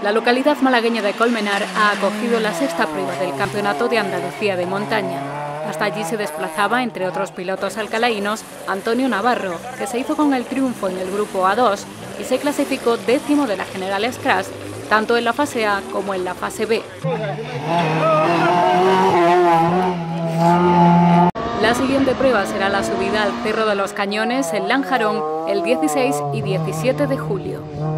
La localidad malagueña de Colmenar ha acogido la sexta prueba del Campeonato de Andalucía de Montaña. Hasta allí se desplazaba, entre otros pilotos alcalaínos, Antonio Navarro, que se hizo con el triunfo en el grupo A2 y se clasificó 10º de la General Scratch, tanto en la fase A como en la fase B. La siguiente prueba será la subida al Cerro de los Cañones en Lanjarón el 16 y 17 de julio.